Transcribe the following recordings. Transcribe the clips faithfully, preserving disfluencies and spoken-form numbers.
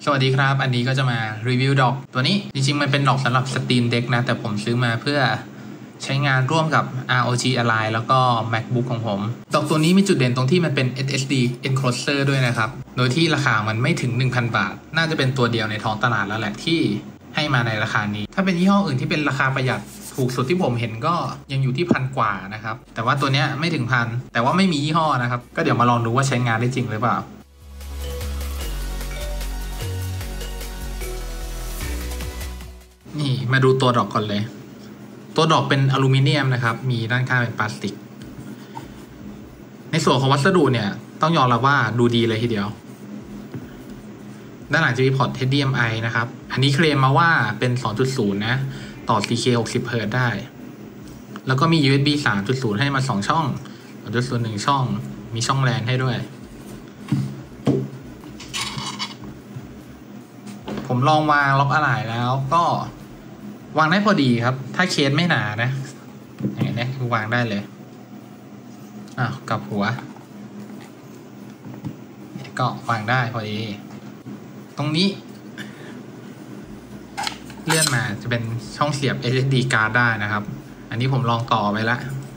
สวัสดีครับอันนี้ก็จะมารีวิวดอกตัวนี้จริงๆมันเป็นดอกสำหรับ Steam Deck นะแต่ผมซื้อมาเพื่อใช้งานร่วมกับ อาร์ โอ จี Ally แล้วก็ MacBook ของผมดอกตัวนี้มีจุดเด่นตรงที่มันเป็น เอส เอส ดี Enclosure ด้วยนะครับโดยที่ราคามันไม่ถึง หนึ่งพัน บาทน่าจะเป็นตัวเดียวในท้องตลาดแล้วแหละที่ให้มาในราคานี้ถ้าเป็นยี่ห้ออื่นที่เป็นราคาประหยัดถูกสุดที่ผมเห็นก็ยังอยู่ที่พันกว่านะครับแต่ว่าตัวเนี้ยไม่ถึงพันแต่ว่าไม่มียี่ห้อนะครับก็เดี๋ยวมาลองดูว่าใช้งานได้จริงหรือเปล่านี่มาดูตัวดอกก่อนเลยตัวดอกเป็นอลูมิเนียมนะครับมีด้านข้างเป็นพลาสติกในส่วนของวัสดุเนี่ยต้องยอมรับว่าดูดีเลยทีเดียวด้านหลังจะมีพอร์ต เอช ดี เอ็ม ไอ นะครับอันนี้เคลมมาว่าเป็น สองจุดศูนย์ นะต่อ โฟร์เค หกสิบ เฮิร์ตซ์ได้แล้วก็มี ยู เอส บี สามจุดศูนย์ ให้มาสองช่อง สองจุดศูนย์ หนึ่ง ช่องมีช่องแลนให้ด้วยผมลองวางล็อกอะไหล่แล้วก็วางได้พอดีครับถ้าเคสไม่หนานะอย่างนี้คือวางได้เลยอ้าวกลับหัวก็วางได้พอดีตรงนี้เลื่อนมาจะเป็นช่องเสียบ เอส เอส ดี card ได้นะครับอันนี้ผมลองต่อไปแล้ว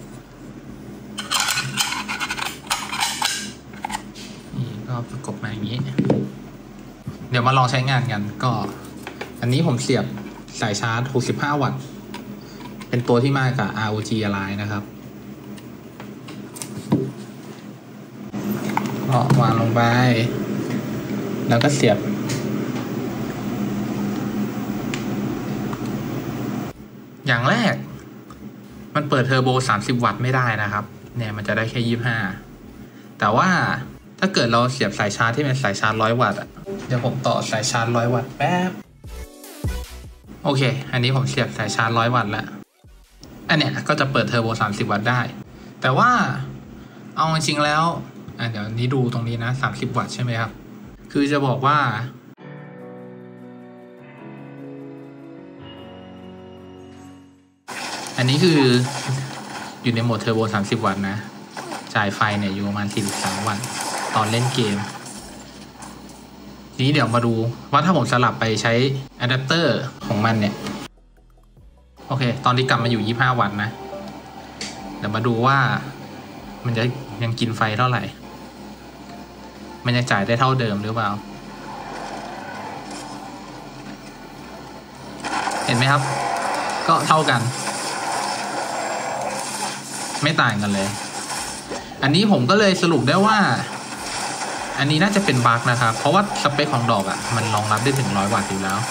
นี่ก็ประกบมาอย่างนี้เดี๋ยวมาลองใช้งานกันก็อันนี้ผมเสียบสายชาร์จหกสิบห้าวัตต์เป็นตัวที่มากับ อาร์ โอ จี Ally นะครับก็วางลงไปแล้วก็เสียบอย่างแรกมันเปิดเทอร์โบสามสิบวัตต์ไม่ได้นะครับเนี่ยมันจะได้แค่ยี่สิบห้าแต่ว่าถ้าเกิดเราเสียบสายชาร์จที่เป็นสายชาร์จร้อยวัตต์อ่ะเดี๋ยวผมต่อสายชาร์จร้อยวัตต์แป๊บโอเคอันนี้ผมเสียบสายชาร์จร้อยวัตต์แล้วอันเนี้ยก็จะเปิดเทอร์โบสามสิบวัตต์ได้แต่ว่าเอาจริงๆแล้วอ่ะเดี๋ยวนี้ดูตรงนี้นะสามสิบวัตต์ใช่ไหมครับคือจะบอกว่าอันนี้คืออยู่ในโหมดเทอร์โบสามสิบวัตต์นะจ่ายไฟเนี่ยอยู่ประมาณสี่สิบสามวัตต์ตอนเล่นเกมนี้เดี๋ยวมาดูว่าถ้าผมสลับไปใช้อะแดปเตอร์ของมันเนี่ยโอเคตอนนี้กลับมาอยู่ยี่สิบห้าวัตต์นะเดี๋ยวมาดูว่ามันจะยังกินไฟเท่าไหร่มันจะจ่ายได้เท่าเดิมหรือเปล่าเห็นไหมครับก็เท่ากันไม่ต่างกันเลยอันนี้ผมก็เลยสรุปได้ว่าอันนี้น่าจะเป็นบั๊กนะครับเพราะว่าสเปคของดอกอ่ะมันรองรับได้ถึงร้อยวัตต์อยู่แล้ว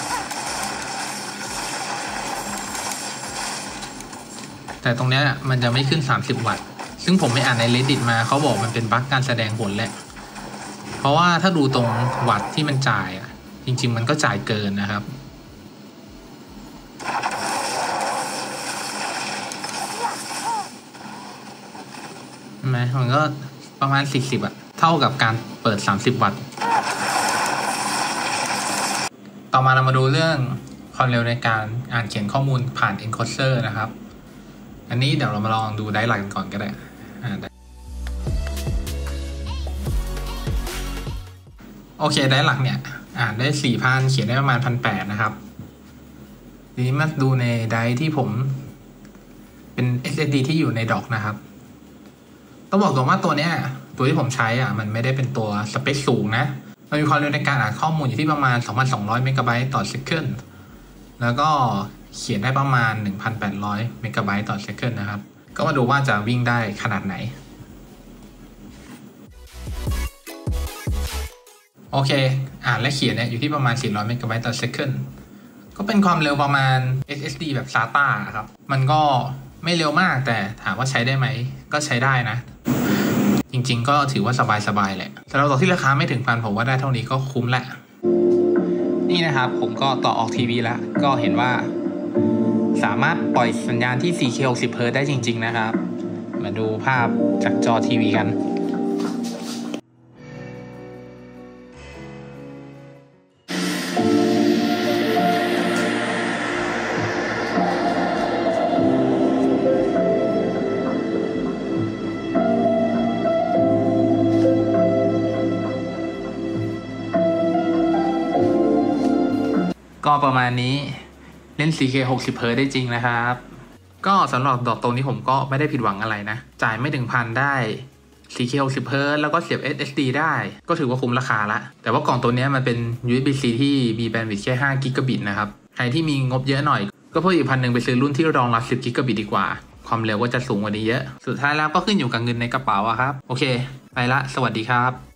แต่ตรงนี้มันจะไม่ขึ้นสามสิบวัตต์ซึ่งผมไปอ่านใน Reddit มาเขาบอกมันเป็นบั๊กการแสดงผลแหละเพราะว่าถ้าดูตรงวัตต์ที่มันจ่ายอ่ะจริงๆมันก็จ่ายเกินนะครับใช่ไหมมันก็ประมาณสี่สิบอะเท่ากับการเปิดสามสิบวัตต์ต่อมาเรามาดูเรื่องความเร็วในการอ่านเขียนข้อมูลผ่าน Encoder นะครับอันนี้เดี๋ยวเรามาลองดูไดร์หลักกันก่อนก็ได้โอเคไดร์หลักเนี่ยอ่านได้ สี่พัน เขียนได้ประมาณ หนึ่งพันแปดร้อย นะครับทีนี้มาดูในไดร์ที่ผมเป็น เอส เอส ดี ที่อยู่ในดอกนะครับต้องบอกตรงว่าตัวเนี้ยตัวที่ผมใช้อ่ะมันไม่ได้เป็นตัวสเปคสูงนะมันมีความเร็วในการอ่านข้อมูลอยู่ที่ประมาณ สองพันสองร้อย เมกะไบต์ต่อเซคันด์แล้วก็เขียนได้ประมาณ หนึ่งพันแปดร้อย เมกะไบต์ต่อเซคันด์นะครับก็มาดูว่าจะวิ่งได้ขนาดไหนโอเคอ่านและเขียนเนี่ยอยู่ที่ประมาณสี่ร้อย เมกะไบต์ต่อเซคันด์ก็เป็นความเร็วประมาณ เอส เอส ดี แบบ ซาต้า ครับมันก็ไม่เร็วมากแต่ถามว่าใช้ได้ไหมก็ใช้ได้นะจริงๆก็ถือว่าสบายๆแหละสำหรับตัวที่ราคาไม่ถึงพันผมว่าได้เท่านี้ก็คุ้มแหละนี่นะครับผมก็ต่อออกทีวีแล้วก็เห็นว่าสามารถปล่อยสัญญาณที่ โฟร์เค หกสิบ เฮิร์ตซ์ได้จริงๆนะครับมาดูภาพจากจอทีวีกันก็ประมาณนี้เล่น โฟร์เค หกสิบ เฮิร์ตซ์ได้จริงนะครับก็สำหรับดอกตรงนี้ผมก็ไม่ได้ผิดหวังอะไรนะจ่ายไม่ถึงพันได้ โฟร์เค หกสิบ เฮิร์ตซ์แล้วก็เสียบ เอส เอส ดี ได้ก็ถือว่าคุ้มราคาละแต่ว่ากล่องตัวนี้มันเป็น ยู เอส บี ซี ที่มีแบนด์วิดต์แค่ห้ากิกะบิตนะครับใครที่มีงบเยอะหน่อยก็เพิ่มอีกพันหนึ่งไปซื้อรุ่นที่รองรับสิบกิกะบิตดีกว่าความเร็วก็จะสูงกว่านี้เยอะสุดท้ายแล้วก็ขึ้นอยู่กับเงินในกระเป๋าอะครับโอเคไปละสวัสดีครับ